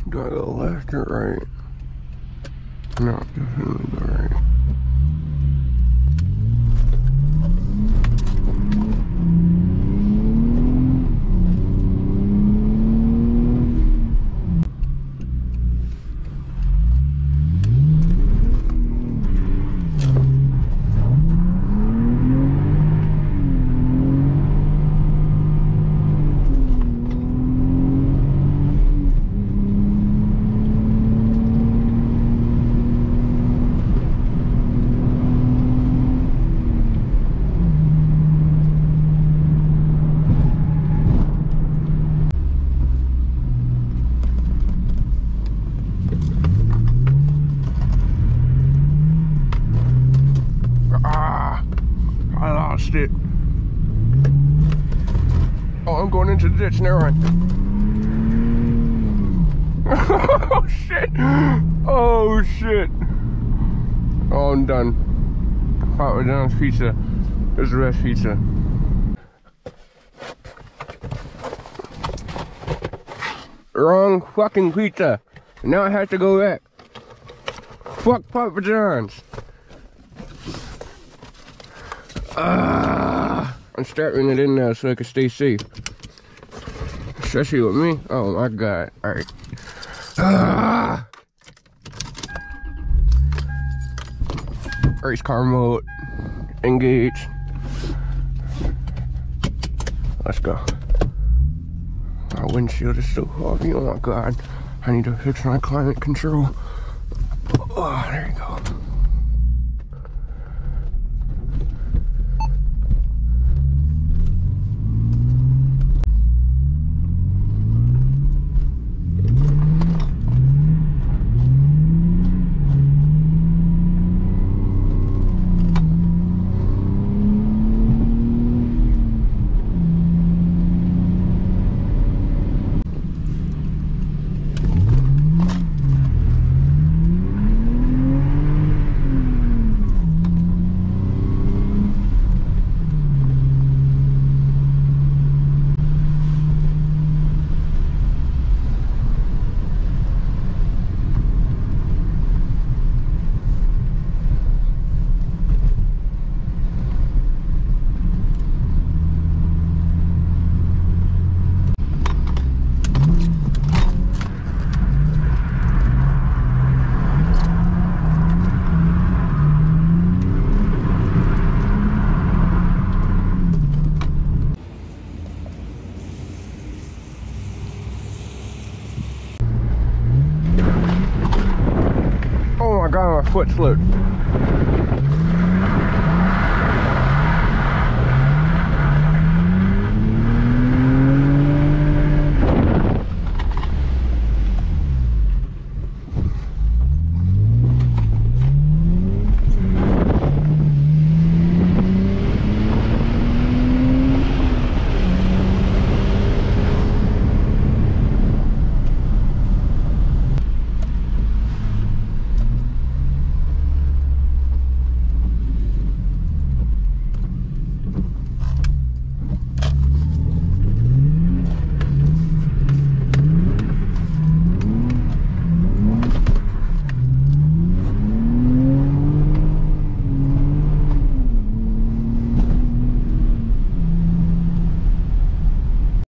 Do I go left or right? No, definitely go right. I lost it. Oh, I'm going into the ditch. Never mind. Oh shit! Oh shit! Oh, I'm done. Papa John's pizza is the best pizza. Wrong fucking pizza. Now I have to go back. Fuck Papa John's. I'm strapping it in now so I can stay safe. Especially with me. Oh my god. Alright. Race car mode. Engage. Let's go. My windshield is so foggy. Oh my god. I need to fix my climate control. Oh, there you go. Oh my god, my foot slipped.